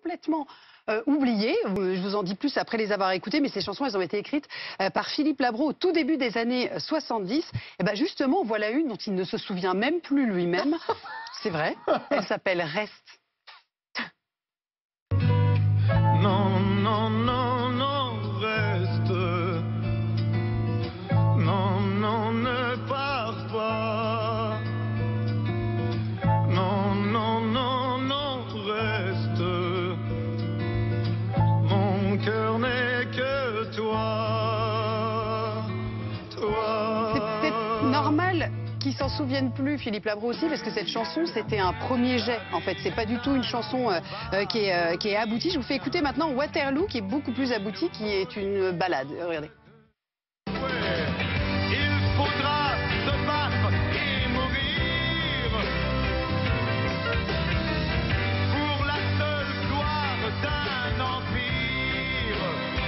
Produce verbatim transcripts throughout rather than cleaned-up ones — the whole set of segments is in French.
complètement euh, oubliées. Je vous en dis plus après les avoir écoutées, mais ces chansons, elles ont été écrites euh, par Philippe Labro au tout début des années soixante-dix. Et ben justement, voilà une dont il ne se souvient même plus lui-même. C'est vrai. Elle s'appelle Reste. Non, non, non, non, reste. Non, non, ne pars pas. Non, non, non, non, reste. Mon cœur n'est que toi. Toi. C'est peut-être normal qu'ils s'en souviennent plus, Philippe Labro aussi, parce que cette chanson, c'était un premier jet. En fait, c'est pas du tout une chanson euh, euh, qui, est, euh, qui est aboutie. Je vous fais écouter maintenant Waterloo, qui est beaucoup plus aboutie, qui est une balade. Euh, regardez. Ouais, il faudra se battre et mourir pour la seule gloire d'un empire.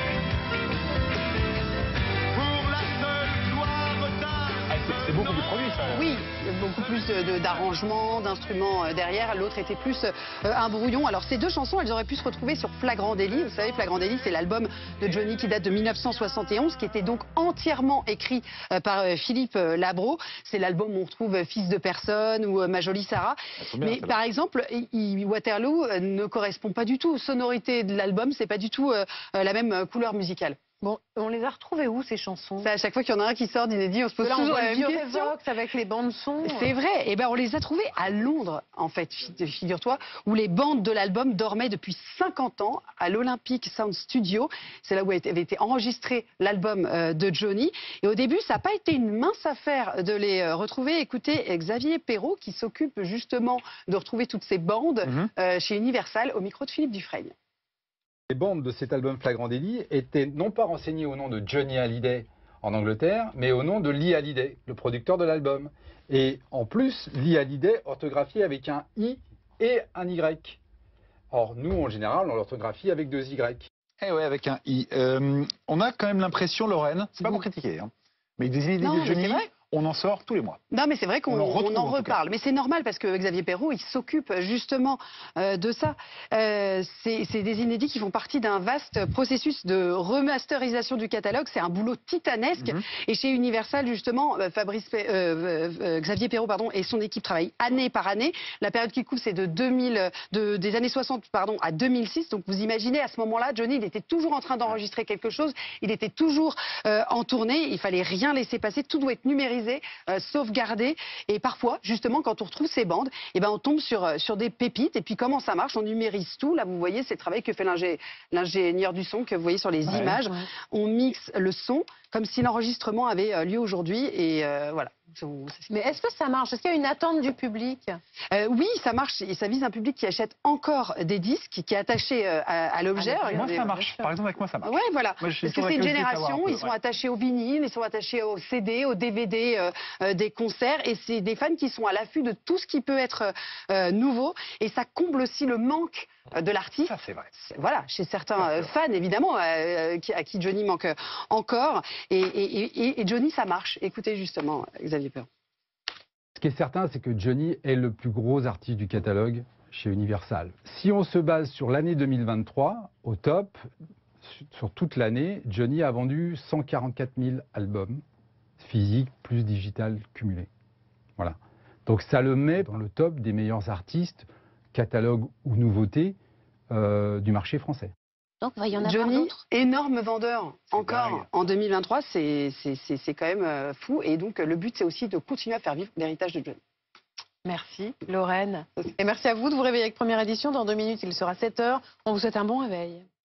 Pour la seule gloire d'un... Ah, c'est- c'est beaucoup plus produit, ça. Oui, beaucoup plus de- d'arrangements, d'instruments euh, derrière. L'autre était plus euh, un brouillon. Alors ces deux chansons, elles auraient pu se retrouver sur Flagrant Délit. Vous savez, Flagrant Délit, c'est l'album de Johnny qui date de mille neuf cent soixante et onze, qui était donc entièrement écrit euh, par euh, Philippe euh, Labro. C'est l'album où on retrouve euh, Fils de personne ou euh, Ma jolie Sarah. sont bien, Mais celles-là. par exemple, il- il- Waterloo euh, ne correspond pas du tout aux sonorités de l'album. C'est pas du tout euh, euh, la même euh, couleur musicale. Bon, on les a retrouvées où, ces chansons? Ça, à chaque fois qu'il y en a un qui sort d'inédit, on se pose Là, on toujours voit la le même vieux question. Revox avec les bandes son. C'est vrai, et ben on les a trouvés à Londres, en fait, fi- figure-toi, où les bandes de l'album dormaient depuis cinquante ans à l'Olympic Sound Studio. C'est là où avait été enregistré l'album euh, de Johnny. Et au début, ça n'a pas été une mince affaire de les euh, retrouver. Écoutez, Xavier Perrault, qui s'occupe justement de retrouver toutes ces bandes Mhm. euh, chez Universal, au micro de Philippe Dufresne. Les bandes de cet album Flagrant Délit étaient non pas renseignées au nom de Johnny Hallyday en Angleterre, mais au nom de Lee Hallyday, le producteur de l'album. Et en plus, Lee Hallyday orthographié avec un I et un Y. Or, nous, en général, on l'orthographie avec deux Y. Eh ouais, avec un I. Euh, on a quand même l'impression, Lorraine, c'est pas pour critiquer, hein, mais des idées Non, de mais Johnny, c'est vrai. on en sort tous les mois. Non, mais c'est vrai qu'on On en on retrouve, en en tout cas. reparle. Mais c'est normal parce que Xavier Perrault, il s'occupe justement euh, de ça. Euh, c'est c'est des inédits qui font partie d'un vaste processus de remasterisation du catalogue. C'est un boulot titanesque. Mhm. Et chez Universal, justement, euh, Fabrice, Pe- euh, euh, Xavier Perrault pardon, et son équipe travaillent année par année. La période qui couvre, c'est de, deux mille, de des années soixante pardon, à deux mille six. Donc vous imaginez, à ce moment-là, Johnny, il était toujours en train d'enregistrer quelque chose. Il était toujours euh, en tournée. Il fallait rien laisser passer. Tout doit être numérisé, euh, sauvegardé. Et parfois, justement, quand on retrouve ces bandes, eh ben, on tombe sur, euh, sur des pépites. Et puis comment ça marche? On numérise tout. Là, vous voyez, c'est le travail que fait l'ingé- l'ingénieur du son que vous voyez sur les Ouais. images. Ouais. On mixe le son comme si l'enregistrement avait euh, lieu aujourd'hui. Et euh, voilà. On- c'est- Mais est-ce que ça marche? Est-ce qu'il y a une attente du public? Euh, oui, ça marche. Et ça vise un public qui achète encore des disques, qui est attaché euh, à, à l'objet. Ah, mais Moi, Regardez. ça marche. Par exemple, avec moi, ça marche. Ouais, voilà. Moi, je suis Parce que toujours c'est une curieux de savoir génération, un peu, ils sont ouais. attachés au vinyle, ils sont attachés au C D, au D V D euh, euh, des concerts, et c'est des fans qui sont à l'affût de tout ce qui peut être euh, nouveau, et ça comble aussi le manque euh, de l'artiste. Ça, c'est vrai. Voilà, chez certains Ça, c'est euh, fans, évidemment, euh, qui- à qui Johnny manque euh, encore, et, et- et- et Johnny, ça marche. Écoutez justement, Xavier Perrault. Ce qui est certain, c'est que Johnny est le plus gros artiste du catalogue chez Universal. Si on se base sur l'année deux mille vingt-trois, au top, su- sur toute l'année, Johnny a vendu cent quarante-quatre mille albums, physiques plus digital cumulés. Voilà. Donc ça le met dans le top des meilleurs artistes, catalogue ou nouveautés, euh, du marché français. Donc, il va y en avoir Johnny, d'autres. énorme vendeur encore dingue. en deux mille vingt-trois, c'est c'est- c'est- c'est quand même euh, fou. Et donc, euh, le but, c'est aussi de continuer à faire vivre l'héritage de Johnny. Merci, Lorraine. Et merci à vous de vous réveiller avec Première Édition. Dans deux minutes, il sera sept heures. On vous souhaite un bon réveil.